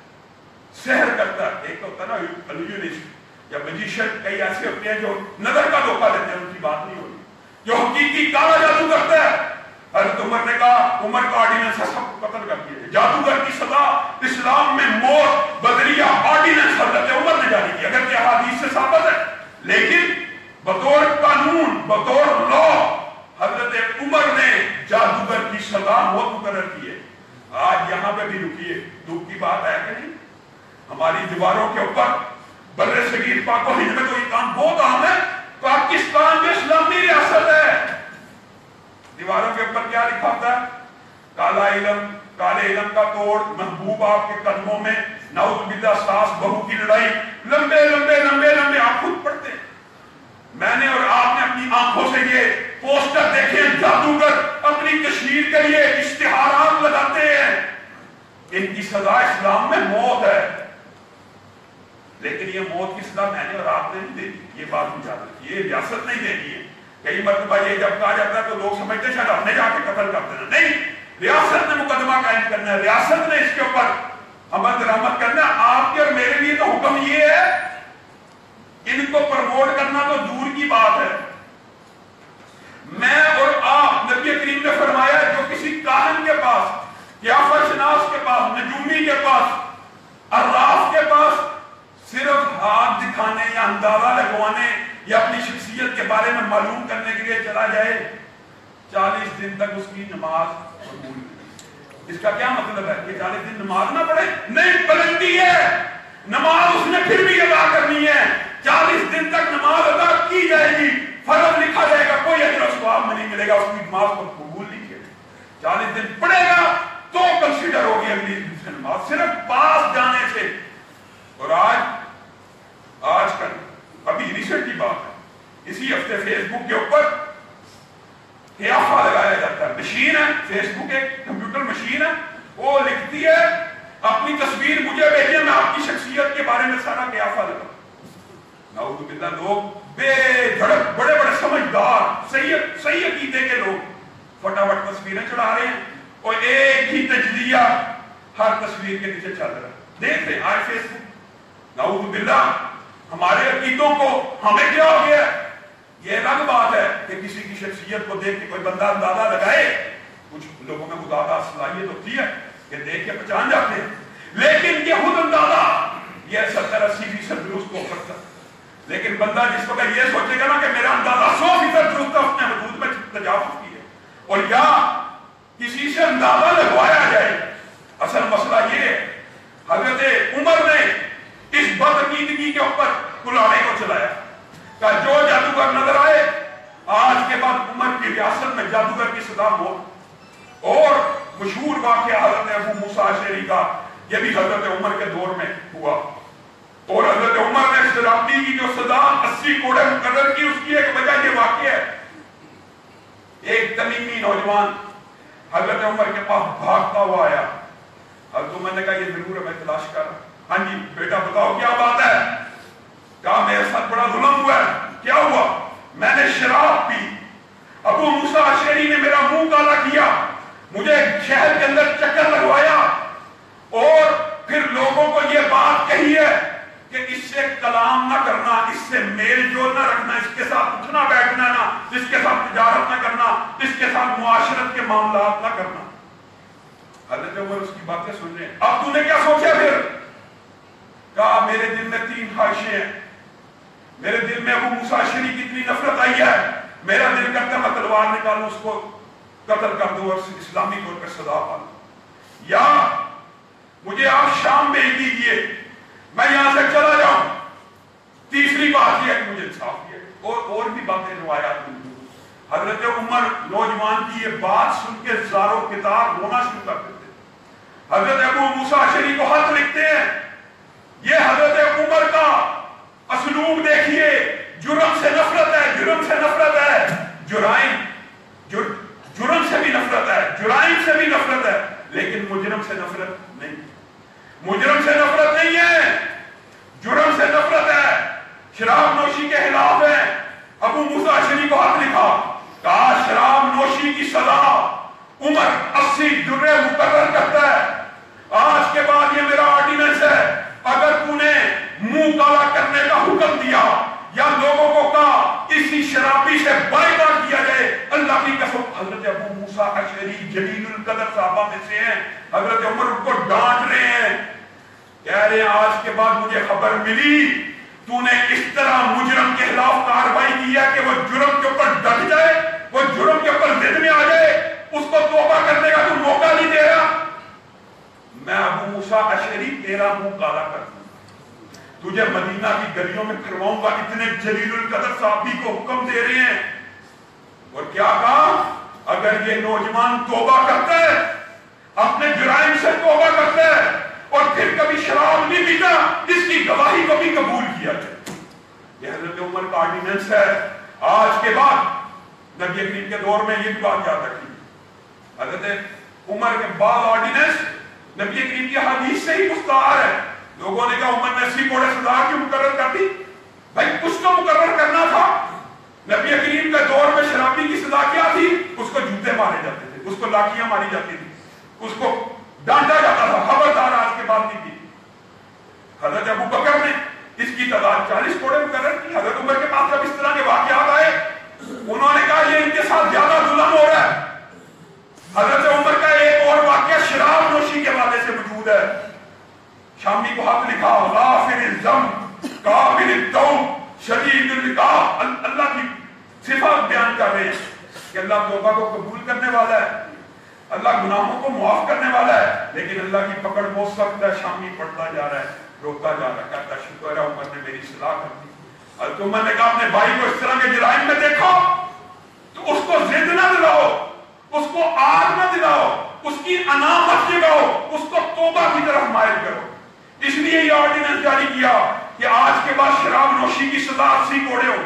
سحر کرتا ہے، ایک ہوتا ہے نا الوجنسٹ یا میجیشن، کئی ایسے ہوتے ہیں جو نظر کا دھوکہ دیتے ہیں، ان کی بات نہیں ہوئی، جو حقیقی کالا جادو کرتا ہے۔ حضرت عمر نے کہا عمر کا آرڈیننس ہے، سب کو قتل کر دیا۔ جادوگر کی سزا اسلام میں موت بدریہ آرڈیننس حضرت عمر نے جاری کی، اگر کہ احادیث سے ثابت ہے، لیکن بطور قانون بطور لا حضرت عمر نے جادوگر کی سزا موت مقرر کی ہے۔ آج یہاں پہ بھی رکیے، دکھ کی بات ہے کہ نہیں؟ ہماری دیواروں کے اوپر بر صغیر پاک و ہند میں تو یہ کام بہت عام ہے، پاکستان میں اسلامی ریاست ہے، دیواروں کے اوپر کیا لکھا ہوتا ہے؟ کالا علم، کالے علم کا توڑ، محبوب آپ کے قدموں میں، نعوذ باللہ ساس بہو کی لڑائی، لمبے لمبے لمبے لمبے آپ خود پڑھتے ہیں۔ میں نے اور آپ نے اپنی آنکھوں سے یہ پوسٹر دیکھے، جادوگر اپنی تشہیر کے لیے اشتہارات لگاتے ہیں، ان کی سزا اسلام میں موت ہے، لیکن یہ موت کی سزا میں نے اور آپ نے نہیں دی، یہ بات نہیں چاہتے، یہ ریاست نہیں دینی ہے۔ کئی مرتبہ یہ جب کہا جاتا ہے تو لوگ سمجھتے ہیں شاید ہم نے جا کے قتل کر دینا، نہیں، ریاست نے مقدمہ قائم کرنا ہے، ریاست نے اس کے اوپر عمل درآمد کرنا ہے۔ آپ کے اور میرے لیے تو حکم یہ ہے، ان کو پروموٹ کرنا تو دور کی بات ہے۔ میں اور آپ، نبی کریم نے فرمایا جو کسی کاہن کے پاس، قیافہ شناس کے پاس، نجومی کے پاس، عراف کے پاس صرف ہاتھ دکھانے یا اندازہ لگوانے یا اپنی شخصیت کے بارے میں معلوم کرنے کے لیے چلا جائے، چالیس دن تک اس کی نماز قبول نہیں۔ اس کا کیا مطلب ہے کہ چالیس دن نماز نہ پڑھے؟ نہیں، پلندی ہے، نماز اس نے پھر بھی ادا کرنی ہے، چالیس دن تک نماز ادا کی جائے گی، فرض لکھا جائے گا، کوئی اجر و ثواب میں نہیں ملے گا، اس کی نماز کو قبول نہیں کیا۔ چالیس دن پڑھے گا تو کنسیڈر ہوگی اگلی دن سے نماز، صرف پاس جانے سے۔ اور آج آج کل ابھی ریسنٹ کی بات ہے، اسی ہفتے فیس بک کے اوپر قیافہ لگایا جاتا ہے، مشین ہے، فیس بک ایک کمپیوٹر مشین ہے، وہ لکھتی ہے اپنی تصویر مجھے بھیجیں، میں آپ کی شخصیت کے بارے میں سارا قیافہ لگا۔ نعوذ باللہ، لوگ بے دھڑک بڑے بڑے سمجھدار صحیح صحیح عقیدے کے لوگ فٹافٹ تصویریں چڑھا رہے ہیں، اور ایک ہی تجزیہ ہر تصویر کے نیچے چل رہا ہے۔ دیکھ رہے ہیں آج فیس بک، نعوذ باللہ ہمارے عقیدوں کو ہمیں کیا ہو گیا؟ یہ الگ بات ہے کہ کسی کی شخصیت کو دیکھ کے کوئی بندہ اندازہ لگائے، کچھ لوگوں میں خدا کا صلاحیت ہوتی ہے کہ دیکھ کے پہچان جاتے ہیں، لیکن یہ خود اندازہ یہ ستر اسی فیصد درست ہو سکتا ہے، لیکن بندہ جس کو کہ یہ سوچے گا نا کہ میرا اندازہ سو فیصد درست ہے، اس نے حدود میں تجاوز کی ہے، اور یا کسی سے اندازہ لگوایا جائے۔ اصل مسئلہ یہ ہے، حضرت عمر نے اس بدعقیدگی کے اوپر کلاڑے کو چلایا کہ جو جادوگر نظر آئے، آج کے بعد عمر کی ریاست میں جادوگر کی سزا موت۔ اور مشہور واقعہ حضرت ابو موسیٰ اشعری کا، یہ بھی حضرت عمر کے دور میں ہوا، اور حضرت عمر نے شرابی کی جو سزا اسی کوڑے مقرر کی، اس کی ایک وجہ یہ واقعہ ہے، ایک تمیمی نوجوان حضرت عمر کے پاس بھاگتا ہوا آیا، حضرت عمر نے کہا یہ ضرور میں تلاش کر رہا ہوں۔ ہاں جی بیٹا بتاؤ کیا بات ہے؟ کہا میرے ساتھ بڑا ظلم ہوا ہے۔ کیا ہوا؟ میں نے شراب پی، ابو موسیٰ اشعری نے میرا منہ کالا کیا، مجھے شہر کے اندر چکر لگوایا، اور پھر لوگوں کو یہ بات کہی ہے کہ اس سے کلام نہ کرنا، اس سے میل جول نہ رکھنا، اس کے ساتھ اٹھنا بیٹھنا نہ، اس کے ساتھ تجارت نہ کرنا، اس کے ساتھ معاشرت کے معاملات نہ کرنا۔ حضرت عمر اس کی باتیں سن رہے ہیں۔ اب تو نے کیا سوچا پھر؟ کہا میرے دل میں تین خواہشیں ہیں، میرے دل میں ابو موسیٰ اشعری کی اتنی نفرت آئی ہے، میرا دل کرتا ہے میں تلوار نکالوں اس کو قتل کر دو اور اسلامی طور پر سزا پالو، یا مجھے آپ شام بھیج دیجیے میں یہاں سے چلا جاؤں۔ تیسری بات یہ ہے کہ مجھے انصاف دیا۔ اور اور بھی باتیں روایات میں حضرت عمر نوجوان کی یہ بات سن کے زارو کتاب رونا شروع کر دیتے۔ حضرت ابو موسیٰ اشعری کو خط لکھتے ہیں، یہ حضرت عمر کا اسلوب دیکھیے، جرم سے نفرت ہے، جرم سے نفرت ہے، جرائم جرم سے بھی نفرت ہے، جرائم سے بھی نفرت ہے، لیکن مجرم سے نفرت نہیں، مجرم سے نفرت نہیں ہے، جرم سے نفرت ہے، شراب نوشی کے خلاف ہے۔ ابو موسیٰ اشعری کو خط لکھا، کہا شراب نوشی کی سزا عمر اسی جرے مقرر کرتا ہے، آج کے بعد یہ میرا آرڈیننس ہے، اگر تو نے منہ کالا کرنے کا حکم دیا یا لوگوں کو کہا اسی شرابی سے بائیکاٹ کیا جائے، اللہ کی قسم۔ حضرت ابو موسیٰ اشعری جلیل القدر صحابہ میں سے ہیں، حضرت عمر ان کو ڈانٹ رہے ہیں، کہہ رہے ہیں آج کے بعد مجھے خبر ملی تو نے اس طرح مجرم کے خلاف کارروائی کی ہے کہ وہ جرم کے اوپر ڈٹ جائے، وہ جرم کے اوپر ضد میں آ جائے، اس کو توبہ کرنے کا تو موقع نہیں دے رہا، میں ابو موسیٰ اشعری تیرا منہ کالا کر دوں، تجھے مدینہ کی گلیوں میں پھرواؤں گا۔ اتنے جلیل القدر صحابی کو حکم دے رہے ہیں، اور کیا کہا اگر یہ نوجوان توبہ کرتا ہے، اپنے جرائم سے توبہ کرتا ہے اور پھر کبھی شراب نہیں پیتا، اس کی گواہی کو بھی قبول کیا جائے۔ یہ حضرت عمر کا آرڈیننس ہے۔ آج کے بعد نبی کریم کے دور میں یہ بات یاد رکھیے، حضرت عمر کے بعد آرڈیننس نبی کریم کی حدیث سے ہی مستعار ہے۔ لوگوں نے کہا عمر نے اسی کوڑے سزا کیوں مقرر کر دی؟ بھائی کچھ تو مقرر کرنا تھا۔ نبی کریم کے دور میں شرابی کی سزا کیا تھی؟ اس کو جوتے مارے جاتے تھے، اس کو لاٹھیاں ماری جاتی تھی، اس کو ڈانٹا جاتا تھا، خبردار آج کے بعد نہیں کی۔ حضرت ابو بکر نے اس کی تعداد چالیس کوڑے مقرر کی۔ حضرت عمر کے پاس جب اس طرح کے واقعات آئے، انہوں نے کہا یہ ان کے ساتھ زیادہ ظلم ہو رہا ہے۔ حضرت عمر کا ایک اور واقعہ شراب نوشی کے حوالے سے موجود ہے۔ شامی کو خط لکھا، غافر الذنب قابل التوب شدید العقاب، اللہ کی صفات بیان کر رہے ہیں کہ اللہ توبہ کو قبول کرنے والا ہے، اللہ گناہوں کو معاف کرنے والا ہے، لیکن اللہ کی پکڑ بہت سخت ہے۔ شامی پڑھتا جا رہا ہے، روتا جا رہا ہے، کہتا شکر ہے عمر نے میری اصلاح کر دی۔ حضرت عمر نے کہا اپنے بھائی کو اس طرح کے جرائم میں دیکھو تو اس کو ضد نہ دلاؤ، اس کو آگ نہ دلاؤ، اس کی انا مت جگاؤ، اس کو توبہ کی طرف مائل کرو۔ اس لیے یہ آرڈیننس جاری کیا کہ آج کے بعد شراب نوشی کی سزا اسی کوڑے ہو،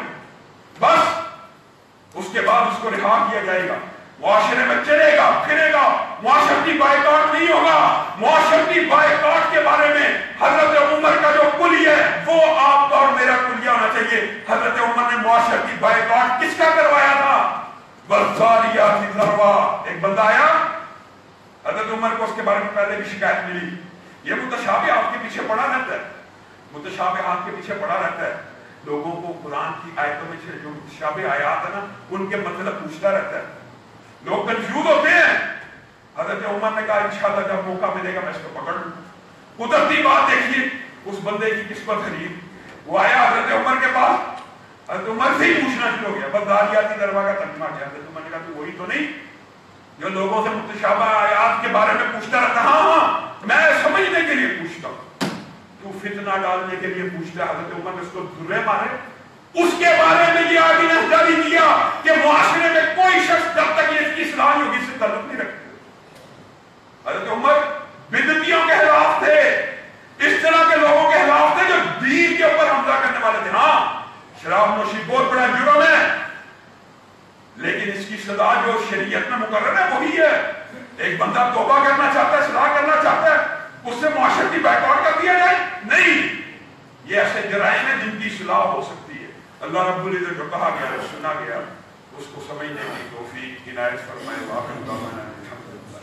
بس اس کے بعد اس کو رہا کیا جائے گا، معاشرے میں چلے گا پھرے گا، معاشرتی بائیکاٹ نہیں ہوگا۔ معاشرتی بائیکاٹ کے بارے میں حضرت عمر کا جو کلی ہے وہ آپ کا اور میرا کلیہ ہونا چاہیے۔ حضرت عمر نے معاشرتی بائیکاٹ کس کا کروایا تھا؟ بَالذَّارِيَاتِ ذَرْوًا۔ ایک بندہ آیا، حضرت عمر کو اس کے بارے میں پہلے بھی شکایت ملی، یہ متشابہات کے پیچھے پڑا رہتا ہے، متشابہات کے پیچھے پڑا رہتا ہے، لوگوں کو قرآن کی آیتوں میں سے جو متشابہ آیات ہیں نا ان کے مطلب پوچھتا رہتا ہے، لوگ کنفیوز ہوتے ہیں۔ حضرت عمر نے کہا انشاءاللہ جب موقع ملے گا میں اس کو پکڑ لوں۔ قدرتی بات دیکھیے اس بندے کی قسمت غریب، وہ آیا حضرت عمر کے پاس، حضرت عمر سے ہی پوچھنا شروع ہو گیا، بَالذَّارِيَاتِ ذَرْوًا کا ترجمہ کیا؟ حضرت عمر نے کہا تو وہی تو نہیں جو لوگوں سے متشابہ آیات کے بارے میں پوچھتا رہتا؟ ہاں ہاں میں سمجھنے کے لیے پوچھتا ہوں، تو فتنہ ڈالنے کے لیے پوچھتا ہے۔ حضرت عمر نے اس کو دھرے مارے۔ اس کے بارے میں یہ آرڈیننس جاری کیا کہ معاشرے میں کوئی شخص جب تک یہ اس کی اصلاح نہیں ہوگی اس سے تعلق نہیں رکھتے۔ حضرت عمر بدعتیوں کے خلاف تھے، اس طرح کے لوگوں کے خلاف تھے جو دین کے اوپر حملہ کرنے والے تھے۔ ہاں شراب نوشی بہت بڑا جرم ہے، لیکن اس کی سزا جو شریعت میں مقرر ہے وہی ہے۔ ایک بندہ توبہ کرنا چاہتا ہے، اصلاح کرنا چاہتا ہے، اس سے معاشرتی بائیکاٹ کر دیا جائے؟ نہیں، یہ ایسے جرائم ہیں جن کی اصلاح ہو سکتی ہے۔ اللہ رب العزت جو کہا گیا ہے سنا گیا اس کو سمجھنے کی توفیق عنایت فرمائے۔ واقعہ دعوانا الحمدللہ۔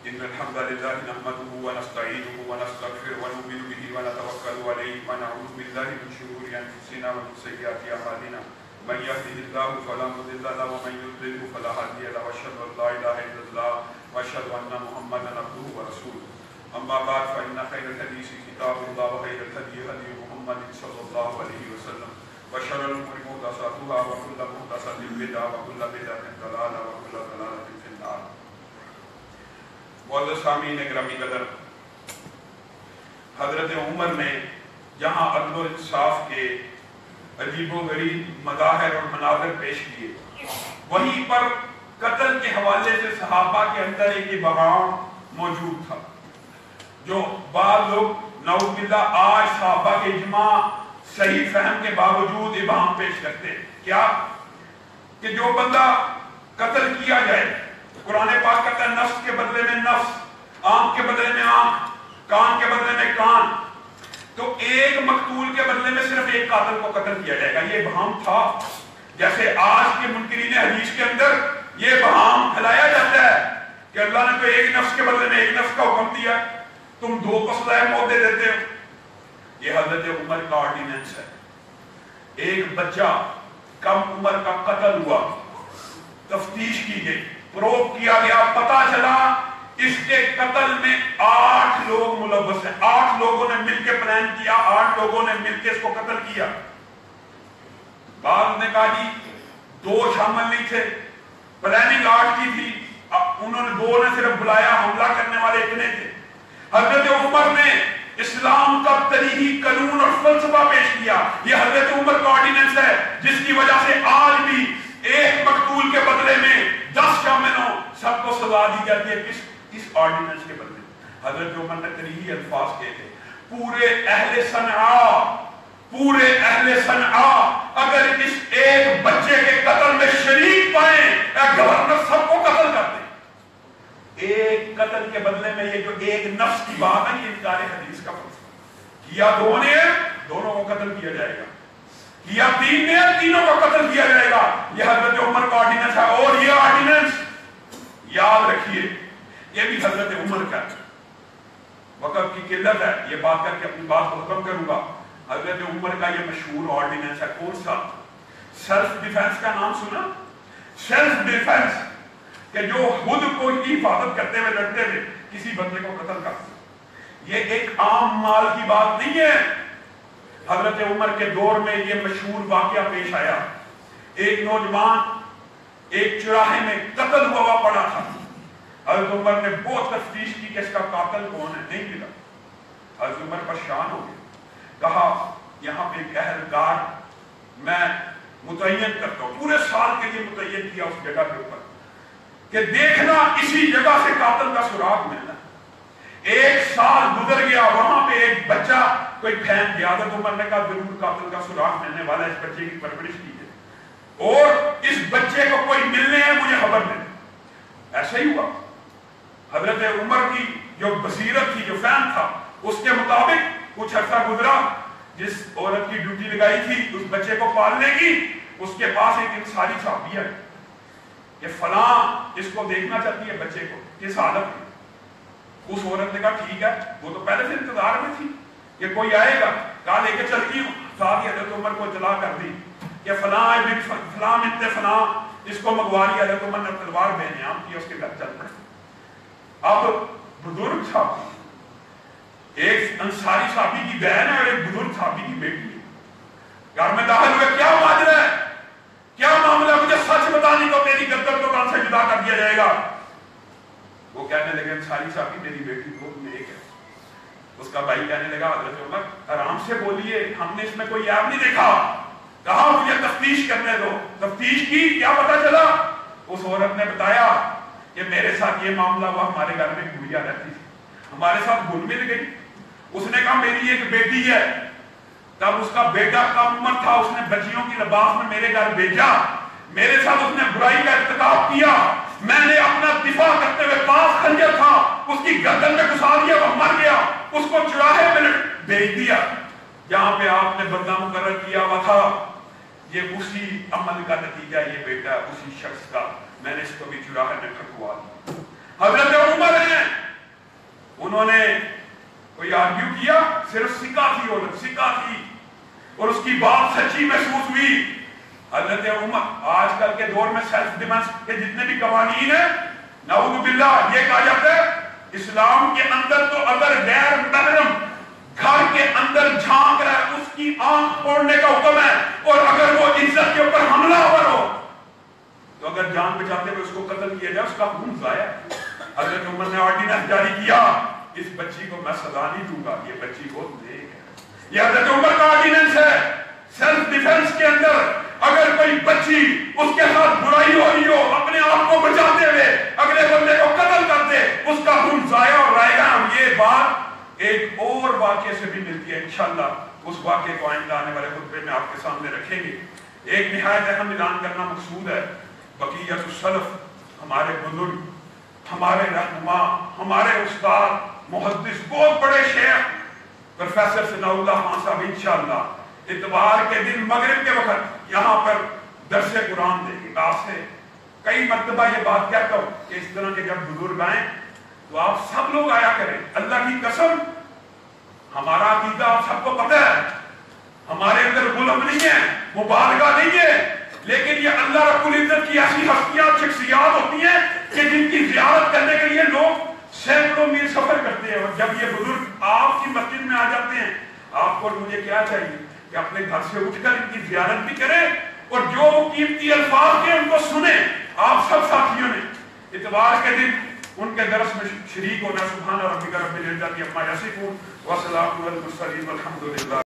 إن الحمد لله نحمده ونستعينه ونستغفره ونؤمن به ونتوكل عليه ونعوذ بالله من شرور أنفسنا ومن سيئات أعمالنا من يهده الله فلا مضل له ومن يضلل فلا هادي له وأشهد أن لا إله إلا الله وأشهد أن محمدا عبده ورسوله أما بعد فإن خير الحديث كتاب الله وخير الهدي هدي محمد صلى الله عليه وسلم وشر الأمور محدثاتها وكل محدثة بدعة وكل بدعة ضلالة وكل ضلالة في النار. معزز سامعین گرامی قدر، حضرت عمر نے جہاں عدل و انصاف کے عجیب و غریب مظاہر اور مناظر پیش کیے، وہیں پر قتل کے حوالے سے صحابہ کے اندر ایک ابہام موجود تھا، جو بعض لوگ نعوذ باللہ آج صحابہ کے اجماع صحیح فہم کے باوجود ابہام پیش کرتے ہیں. کیا کہ جو بندہ قتل کیا جائے، قرآن پاک کہتا ہے نفس کے بدلے میں نفس، آنکھ کے بدلے میں آنکھ، کان کے بدلے میں کان، تو ایک مقتول کے بدلے میں صرف ایک قاتل کو قتل کیا جائے گا. یہ ابہام تھا، جیسے آج کے منکرین حدیث کے اندر یہ ابہام پھیلایا جاتا ہے کہ اللہ نے تو ایک نفس کے بدلے میں ایک نفس کا حکم دیا، تم دو کو سزائے موت دے دیتے ہو. یہ حضرت عمر کا آرڈیننس ہے. ایک بچہ کم عمر کا قتل ہوا، تفتیش کی گئی، پروب کیا گیا، پتا چلا اس کے قتل میں آٹھ لوگ ملوث ہیں، آٹھ لوگوں نے مل کے پلان کیا، آٹھ لوگوں نے مل کے اس کو قتل کیا. بعض نے کہا جی دو شامل نہیں تھے، پلاننگ آٹھ کی تھی، انہوں نے دو نے صرف بلایا، حملہ کرنے والے اتنے تھے. حضرت عمر نے اسلام کا تاریخی قانون اور فلسفہ پیش کیا. یہ حضرت عمر کا آرڈیننس ہے جس کی وجہ سے آج بھی ایک مقتول کے بدلے میں دس شامل ہوں، سب کو سزا دی جاتی ہے. کس اس آرڈیننس کے بدلے حضرت عمر نے تاریخی الفاظ کہے تھے، پورے اہل صنعاء پورے اہل صنعاء اگر اس ایک بچے کے قتل میں شریک پائیں، اے گورنر سب کو قتل کر دیں. ایک قتل کے بدلے میں یہ جو ایک نفس کی بات ہے، یہ انکار حدیث کا فلسفہ. کیا دو نے دونوں کو قتل کیا جائے گا، کیا تین نے تینوں کو قتل کیا جائے گا. یہ حضرت عمر کا آرڈیننس ہے. اور یہ آرڈیننس یاد رکھیے، یہ بھی حضرت عمر کا ہے. وقت کی قلت ہے، یہ بات کر کے اپنی بات کو ختم کروں گا. حضرت عمر کا یہ مشہور آرڈیننس ہے. کون سا؟ سیلف ڈیفense کا نام سنا؟ سیلف ڈیفense، کہ جو خود کو ہی حفاظت کرتے ہوئے لڑتے ہوئے کسی بندے کو قتل کرتے. یہ ایک عام مال کی بات نہیں ہے. حضرت عمر کے دور میں یہ مشہور واقعہ پیش آیا. ایک نوجوان ایک چراہے میں قتل ہوا پڑا تھا. حضرت عمر نے بہت تفتیش کی کہ اس کا قاتل کون ہے، نہیں ملا. حضرت عمر پریشان ہو گئے، کہا یہاں پہ ایک اہلکار میں متعین کرتا ہوں. پورے سال کے لیے متعین کیا اس جگہ کے اوپر کہ دیکھنا اسی جگہ سے قاتل کا سراغ ملنا. ایک سال گزر گیا، وہاں پہ ایک بچہ کوئی پھینک گیا. حضرت عمر نے کہا ضرور قاتل کا سراغ ملنے والا ہے، اس بچے کی پرورش کیجیے اور اس بچے کو کوئی ملنے ہے مجھے خبر دے. ایسا ہی ہوا. حضرت عمر کی جو بصیرت تھی، جو فہم تھا، اس کے مطابق کچھ عرصہ گزرا. جس عورت کی ڈیوٹی لگائی تھی اس بچے کو پالنے کی، اس کے پاس ایک انصاری صحابی ہے کہ فلاں اس کو دیکھنا چاہتی ہے بچے کو، کس حالت میں. اس عورت نے کہا ٹھیک ہے، وہ تو پہلے سے انتظار میں تھی کہ کوئی آئے گا. کہا لے کے چلتی ہوں. ساتھ ہی حضرت عمر کو اطلاع کر دی کہ فلاں فلاں بنت فلاں اس کو منگوا لیا. حضرت عمر نے تلوار بے نیام کی، اس کے گھر چل پڑے. اب بزرگ صحابی، ایک انصاری صحابی کی بہن ہے اور ایک بزرگ صحابی کی بیٹی ہے. گھر میں داخل ہوئے، کیا ماجرا ہے، کیا معاملہ، مجھے سچ بتانی تو تیری گردن کو کان سے جدا کر دیا جائے گا. وہ کہنے لگے انصاری صحابی میری بیٹی دو میں ایک ہے. اس کا بھائی کہنے لگا حضرت عمر آرام سے بولیے، ہم نے اس میں کوئی عیب نہیں دیکھا. کہا مجھے تفتیش کرنے دو. تفتیش کی، کیا پتا چلا؟ اس عورت نے بتایا کہ میرے ساتھ یہ معاملہ ہوا، ہمارے گھر میں ایک گڑیا رہتی تھی، ہمارے ساتھ گھل مل گئی. اس نے کہا میری ایک بیٹی ہے. تب اس کا بیٹا کم عمر تھا، اس نے بچیوں کی لباس میں میرے گھر بھیجا، میرے ساتھ اس نے برائی کا ارتکاب کیا. میں نے اپنا دفاع کرتے ہوئے پاس خنجر تھا، اس کی گردن میں گھسا دیا، وہ مر گیا. اس کو چراہے میں بھیج دیا جہاں پہ آپ نے بندہ مقرر کیا ہوا تھا. یہ اسی عمل کا نتیجہ، یہ بیٹا اسی شخص کا. میں نے اس کو بھی چراہے میں کھٹوا دیا. حضرت عمر ہیں، انہوں نے کوئی آرگیو کیا، صرف سکہ تھی، عورت سکہ تھی اور اس کی بات سچی محسوس ہوئی۔ حضرت عمر، آج کل کے دور میں سیلف ڈیفنس کے جتنے بھی قوانین ہیں، نعوذ باللہ، یہ کہا جاتا ہے اسلام کے اندر تو اگر غیر محرم گھر کے اندر جھانک رہا ہے اس کی آنکھ پھوڑنے کا حکم ہے، اور اگر وہ عزت کے اوپر حملہ آور ہو تو اگر جان بچاتے ہوئے اس کو قتل کیا جائے، اس کا خون ضائع۔ حضرت عمر نے آرڈیننس جاری کیا، اس بچی کو میں سزا نہیں دوں گا، یہ بچی بہت نیک ہے۔ یہ حضرت عمر کا آرڈیننس ہے۔ سیلف ڈیفنس کے اندر اگر کوئی بچی اس کے ساتھ برائی ہو رہی ہو، اپنے آپ کو بچاتے ہوئے اگلے بندے کو قتل کر دے، اس کا خون ضائع ہو رہے گا۔ یہ بات ایک اور واقعے سے بھی ملتی ہے، انشاءاللہ اس واقعے کو آئندہ آنے والے خطبے میں آپ کے سامنے رکھیں گے۔ ایک نہایت اہم اعلان کرنا مقصود ہے، بقیت السلف، ہمارے بزرگ، ہمارے رہنما، ہمارے استاد محدث، بہت بڑے شیخ پروفیسر ثناء اللہ خان صاحب انشاءاللہ اتوار کے دن مغرب کے وقت یہاں پر درس قرآن دیں گے۔ آپ سے کئی مرتبہ یہ بات کہتا ہوں کہ اس طرح کے جب بزرگ آئیں تو آپ سب لوگ آیا کریں۔ اللہ کی قسم، ہمارا عقیدہ آپ سب کو پتہ ہے، ہمارے اندر غلط نہیں ہے، مبالغہ نہیں ہے، لیکن یہ اللہ رب العزت کی ایسی ہستیاں، شخصیات ہوتی ہیں کہ جن کی زیارت کرنے کے لیے لوگ سینکڑوں میل سفر کرتے ہیں، اور جب یہ بزرگ آپ کی مسجد میں آ جاتے ہیں، آپ کو مجھے کیا چاہیے کہ اپنے گھر سے اٹھ کر ان کی زیارت بھی کریں، اور جو قیمتی الفاظ کے ان کو سنیں۔ آپ سب ساتھیوں نے اتوار کے دن ان کے درس میں شریک ہونا۔ سبحان ربک رب العزت عما یصفون وسلام علی المرسلین والحمد للہ۔